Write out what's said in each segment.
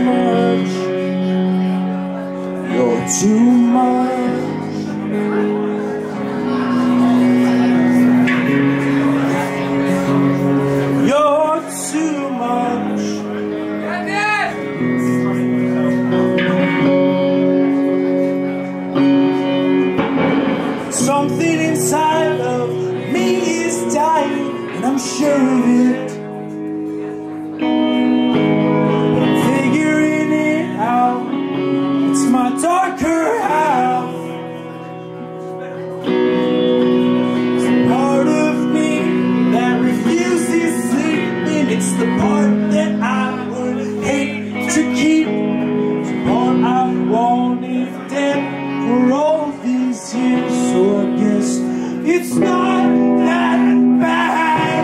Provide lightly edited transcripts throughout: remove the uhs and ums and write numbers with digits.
much. You're too much. You're too much. Something inside of me is dying, and I'm sure of it. My darker half. It's a part of me that refuses sleeping. It's the part that I would hate to keep. It's the part I've wanted dead for all these years. So I guess it's not that bad.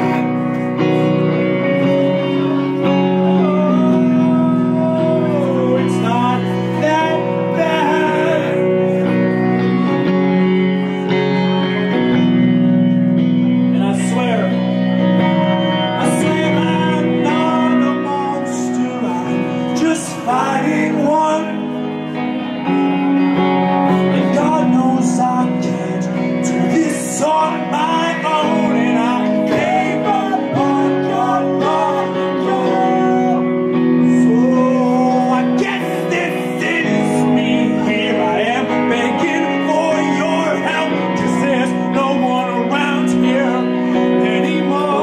Fighting one, and God knows I can't do this on my own, and I gave up on your love. So I guess this is me. Here I am begging for your help, 'cause there's no one around here anymore.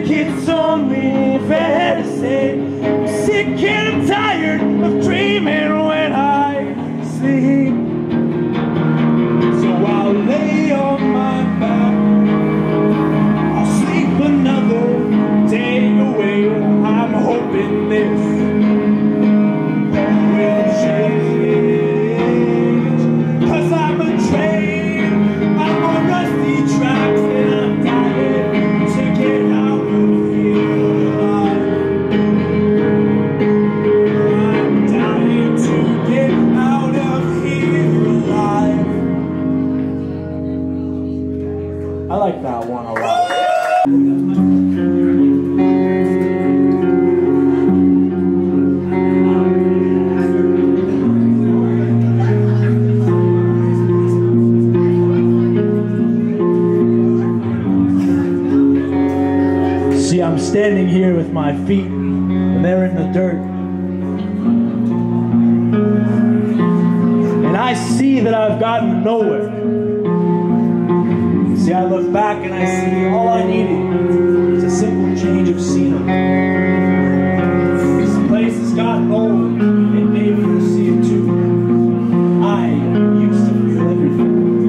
think it's only fair to say I'm sick and I'm tired of dreaming when I sleep. So I'll lay on my back, I'll sleep another day away. I'm hoping this will change, 'cause I'm a train, I'm on rusty tracks, and I'm dying to get out of here alive. I'm dying to get out of here alive. I like that one a lot. See, I'm standing here with my feet, and they're in the dirt. And I see that I've gotten nowhere. See, I look back and I see all I needed is a simple change of scenery. This place has gotten old, and maybe you'll see it too. I used to feel everything.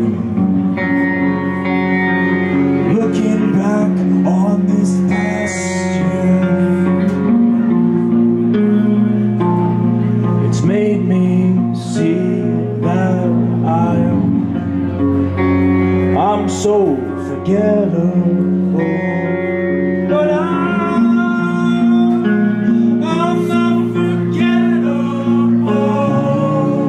Looking back on this past year, it's made me see that I'm so forgettable. But I'm not forgettable.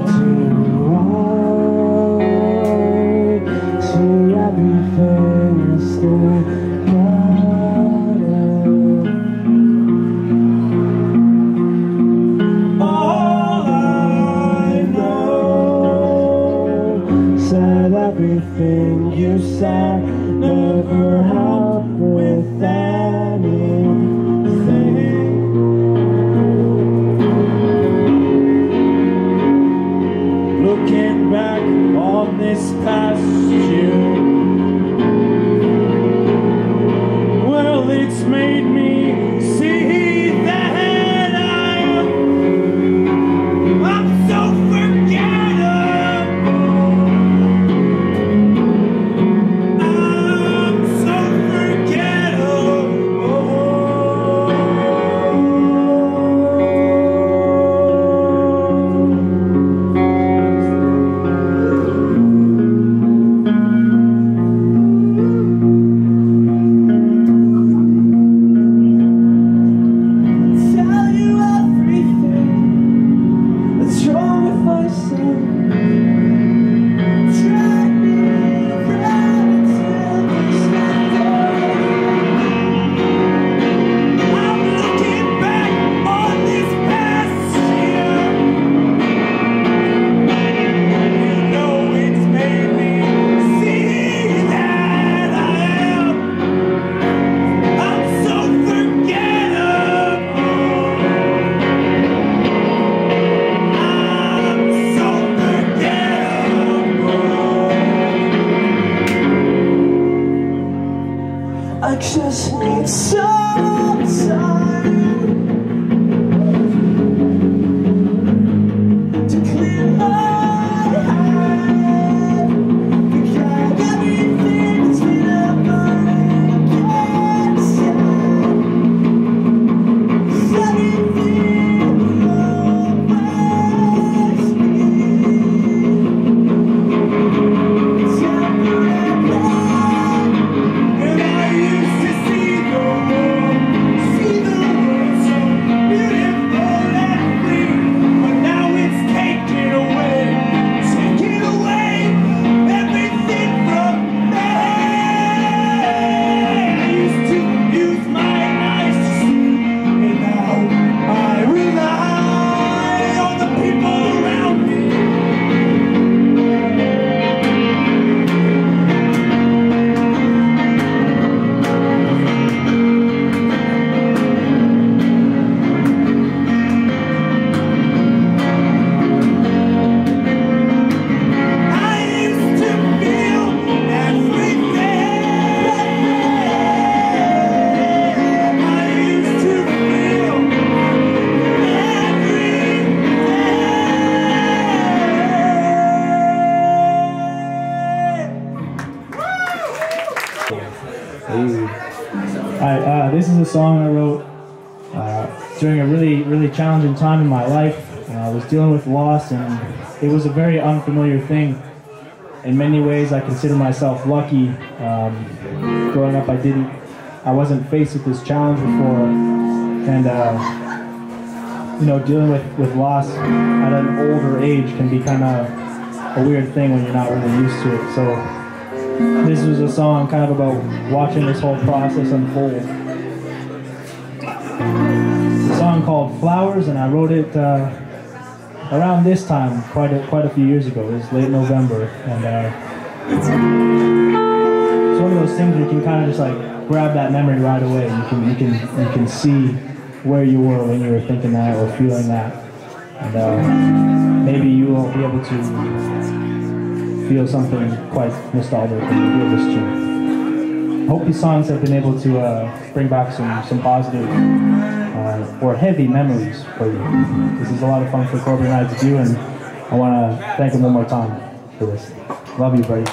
See everything is still better. All I know said everything you said never helped with anything. Looking back on this past year, well, it's made me see that I'm so forgettable. I'm so forgettable. This is a song I wrote during a really challenging time in my life. I was dealing with loss, and it was a very unfamiliar thing. In many ways, I consider myself lucky. Growing up, I wasn't faced with this challenge before, and dealing with loss at an older age can be kind of a weird thing when you're not really used to it. So this was a song kind of about watching this whole process unfold. It's a song called Flowers, and I wrote it around this time, quite a few years ago. It was late November, and it's one of those things where you can kind of just like grab that memory right away. You can see where you were when you were thinking that or feeling that, and maybe you will be able to feel something quite nostalgic when you hear this tune. I hope these songs have been able to bring back some positive or heavy memories for you. This is a lot of fun for Corbin and I to do, and I want to thank him one more time for this. Love you, buddy.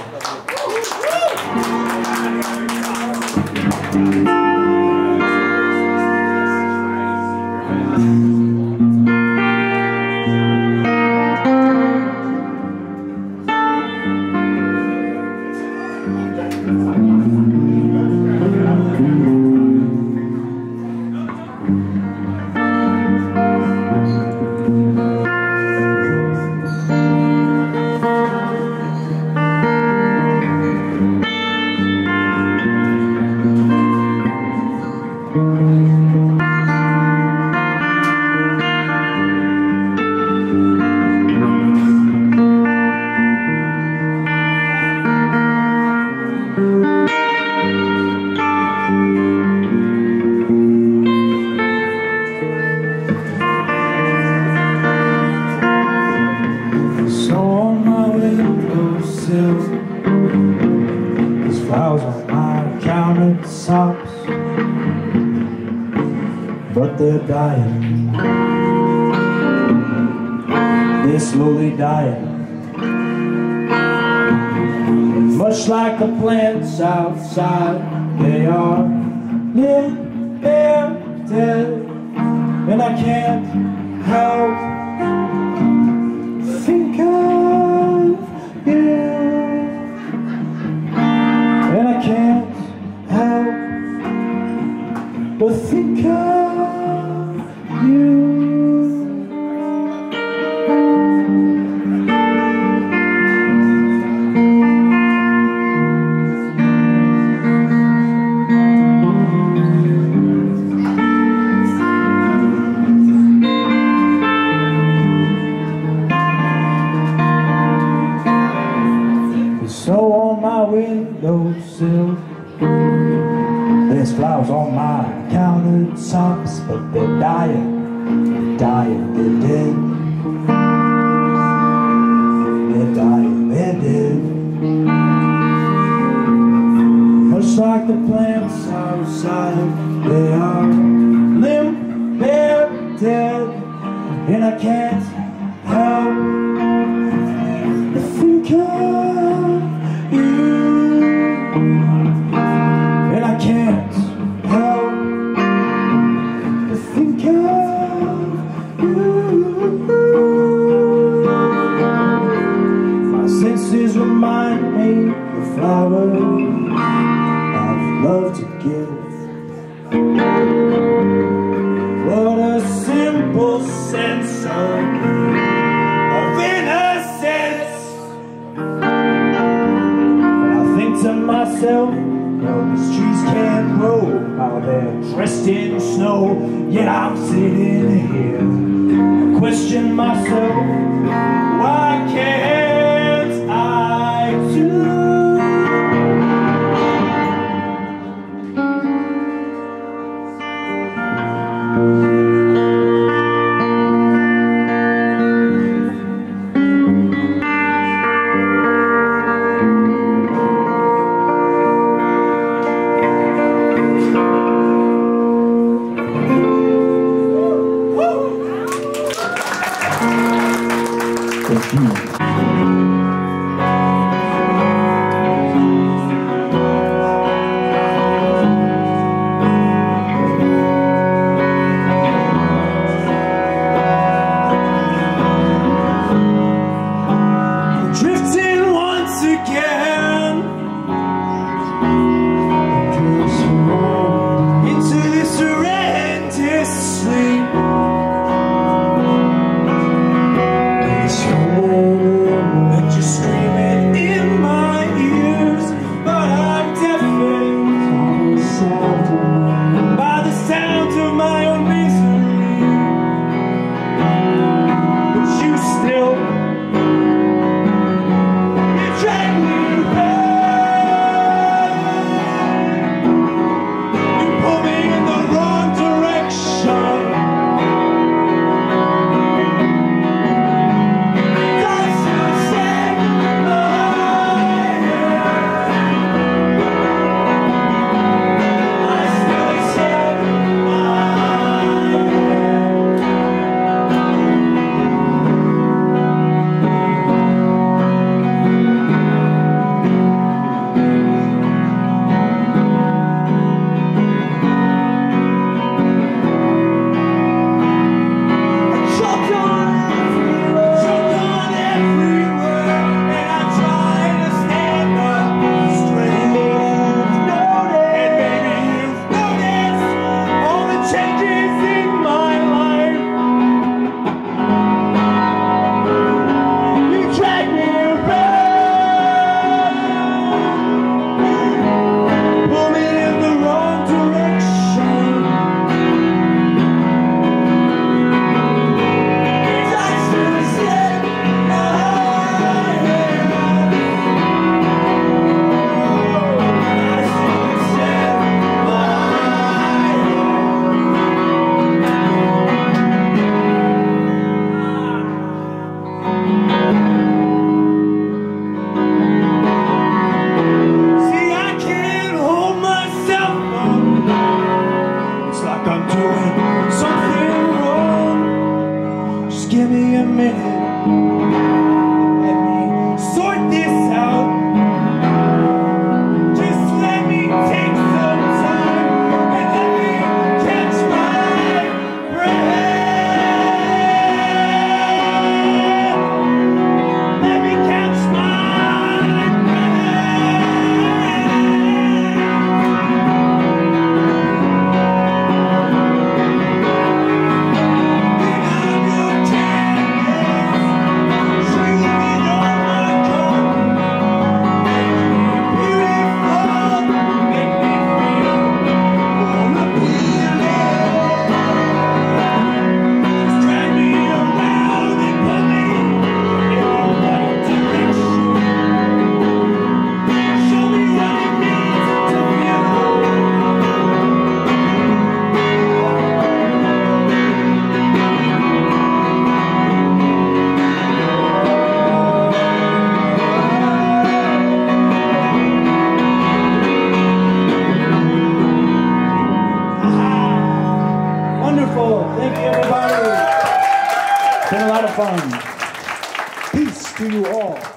There's flowers on my countertops, but they're dying. They're slowly dying. Much like the plants outside, they are limp, bare, dead, and I can't help think of you. And I can't help but think of you. So on my windowsill, there's flowers on my countertops, but they're dying, they're dead. They're dying, they're dead. Much like the plants outside, they are limp, they're dead, and I can't help but think of you. And I can't help but think of you. My senses remind me of flowers I've loved to give. What a simple sense of innocence. To myself, well, these trees can't grow while they're dressed in snow. Yet I'm sitting here, I question myself, why can't I too? Thank you. Thank you, everybody. It's been a lot of fun. Peace to you all.